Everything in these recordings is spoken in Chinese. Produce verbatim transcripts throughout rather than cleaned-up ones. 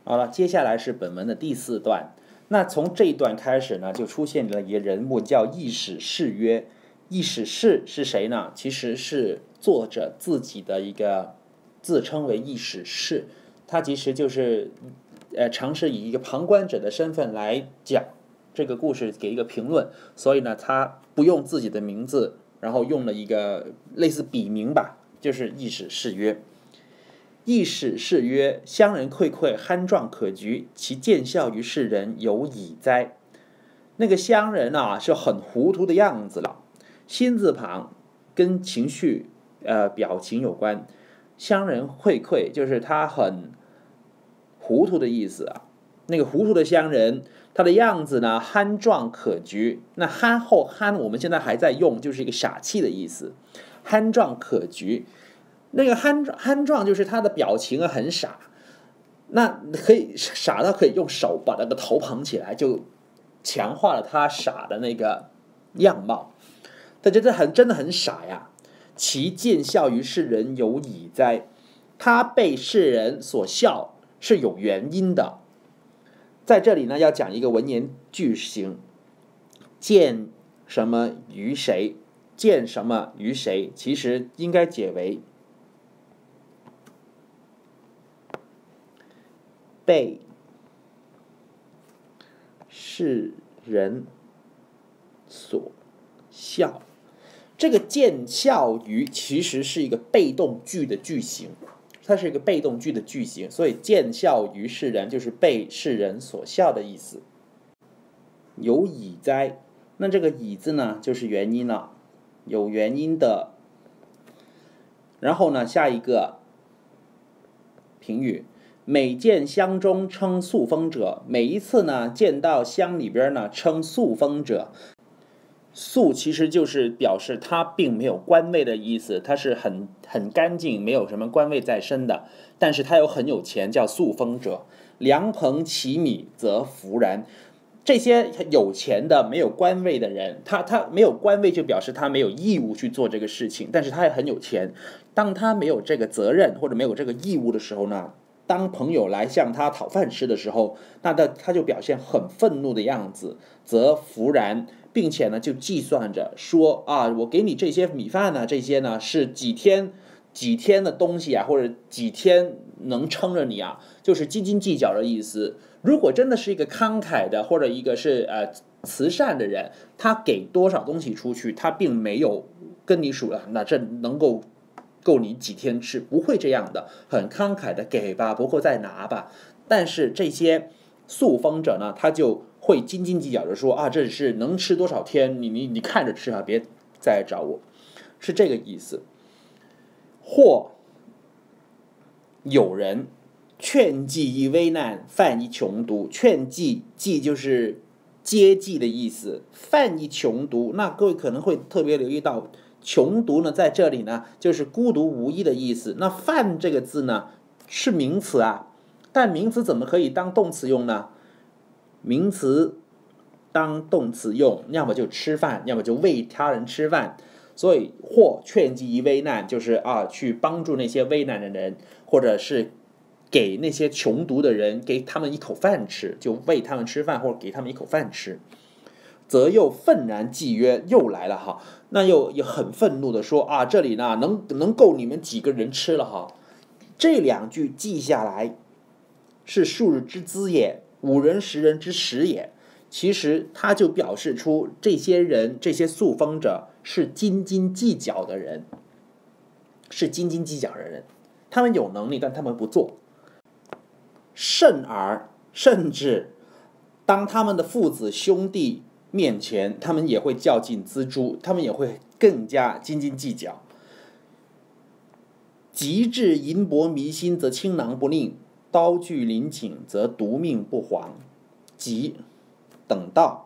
好了，接下来是本文的第四段。那从这一段开始呢，就出现了一个人物叫易使士曰。易使士是谁呢？其实是作者自己的一个自称为易使士，他其实就是呃尝试以一个旁观者的身份来讲这个故事，给一个评论。所以呢，他不用自己的名字，然后用了一个类似笔名吧，就是易使士曰。易使士曰：乡人馈馈，酣壮可掬，其见效于世人，有矣哉。那个乡人啊，是很糊涂的样子了。心字旁跟情绪呃表情有关，乡人荟荟就是他很糊涂的意思啊。那个糊涂的乡人，他的样子呢酣壮可掬，那酣后酣我们现在还在用，就是一个傻气的意思。酣壮可掬，那个酣酣壮就是他的表情很傻，那可以傻到可以用手把那个头捧起来，就强化了他傻的那个样貌。他真的很真的很傻呀。其见效于世人，有矣哉。他被世人所笑是有原因的。在这里呢，要讲一个文言句型，见什么于谁，见什么于谁，其实应该解为被世人所笑。这个见效于其实是一个被动句的句型，它是一个被动句的句型，所以见效于世人就是被世人所笑的意思。有矣哉，那这个矣字呢就是原因了，有原因的。然后呢，下一个评语，每见乡中称素风者，每一次呢见到乡里边呢称素风者。素其实就是表示他并没有官位的意思，他是很很干净，没有什么官位在身的，但是他又很有钱，叫素风者。良朋其米，则弗然。这些有钱的没有官位的人，他他没有官位就表示他没有义务去做这个事情，但是他也很有钱。当他没有这个责任或者没有这个义务的时候呢，当朋友来向他讨饭吃的时候，那他他就表现很愤怒的样子，则弗然，并且呢就计算着说啊，我给你这些米饭呢，这些呢是几天几天的东西啊，或者几天能撑着你啊，就是斤斤计较的意思。如果真的是一个慷慨的或者一个是呃慈善的人，他给多少东西出去，他并没有跟你数了，那这能够够你几天吃，不会这样的，很慷慨的给吧，不够再拿吧。但是这些素风者呢，他就会斤斤计较的说啊，这是能吃多少天，你你你看着吃啊，别再来找我，是这个意思。或有人劝济于危难，犯于穷途。劝济，济就是接济的意思，犯于穷途，那各位可能会特别留意到，穷途呢在这里呢就是孤独无依的意思。那犯这个字呢是名词啊，但名词怎么可以当动词用呢？名词当动词用，要么就吃饭，要么就为他人吃饭。所以或劝济于危难，就是啊去帮助那些危难的人，或者是给那些穷途的人，给他们一口饭吃，就喂他们吃饭，或者给他们一口饭吃。则又愤然记曰，又来了哈，那又又很愤怒的说啊，这里呢能能够你们几个人吃了哈。这两句记下来，是数日之资也，五人十人之食也。其实他就表示出这些人，这些素风者是斤斤计较的人，是斤斤计较的人，他们有能力，但他们不做。甚而甚至当他们的父子兄弟面前，他们也会较劲锱铢，他们也会更加斤斤计较。极致淫薄迷心，则倾囊不令；刀具临颈，则独命不惶。极等到，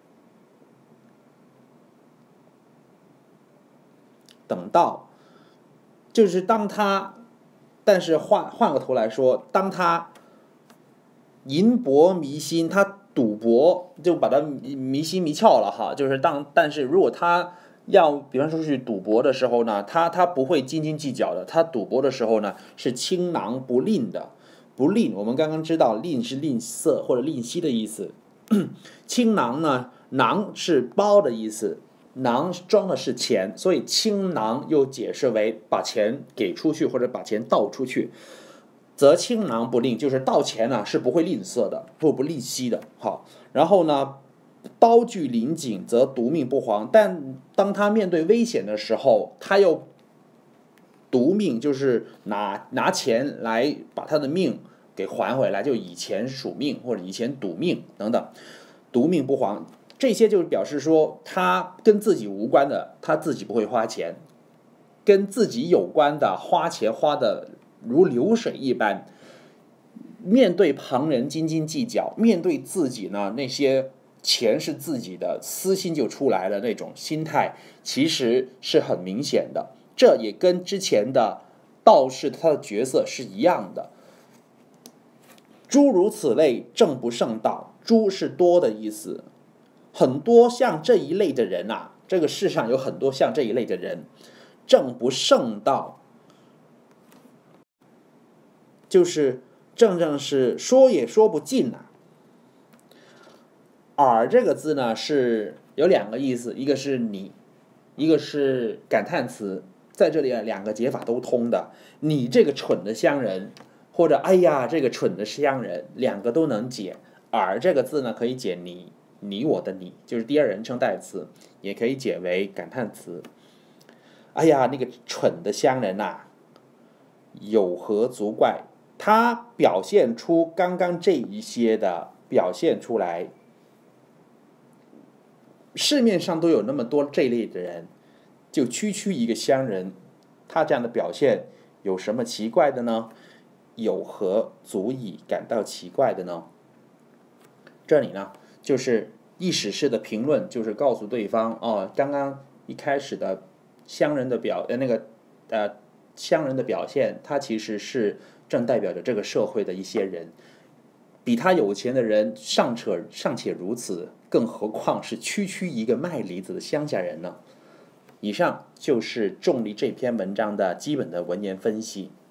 等到，就是当他，但是换换个头来说，当他淫薄迷心，他赌博就把他迷心迷窍了哈，就是当，但是如果他要比方说去赌博的时候呢，他他不会斤斤计较的，他赌博的时候呢是倾囊不吝的。不不吝，我们刚刚知道吝是吝啬或者吝惜的意思。倾囊呢，囊是包的意思，囊装的是钱，所以倾囊又解释为把钱给出去或者把钱倒出去。则倾囊不吝，就是倒钱呢、啊、是不会吝啬的，不不吝惜的。好，然后呢，刀具临颈则独命不还，但当他面对危险的时候，他又独命，就是拿拿钱来把他的命给还回来，就以钱赎命或者以钱赌命等等，独命不还，这些就是表示说他跟自己无关的，他自己不会花钱；跟自己有关的，花钱花的如流水一般。面对旁人斤斤计较，面对自己呢，那些钱是自己的，私心就出来了，那种心态其实是很明显的。这也跟之前的道士他的角色是一样的。诸如此类，正不胜道。诸是多的意思，很多像这一类的人啊，这个世上有很多像这一类的人，正不胜道，就是正正是说也说不尽啊。尔这个字呢是有两个意思，一个是你，一个是感叹词，在这里两个解法都通的。你这个蠢的乡人，或者哎呀这个蠢的乡人，两个都能解。尔这个字呢可以解你你我的你，就是第二人称代词，也可以解为感叹词。哎呀那个蠢的乡人呐、啊，有何足怪？他表现出刚刚这一些的表现出来，市面上都有那么多这类的人，就区区一个乡人，他这样的表现有什么奇怪的呢？有何足以感到奇怪的呢？这里呢，就是意识式的评论，就是告诉对方哦，刚刚一开始的乡人的表呃那个呃乡人的表现，他其实是正代表着这个社会的一些人。比他有钱的人尚且尚且如此，更何况是区区一个卖梨子的乡下人呢？以上就是重力这篇文章的基本的文言分析。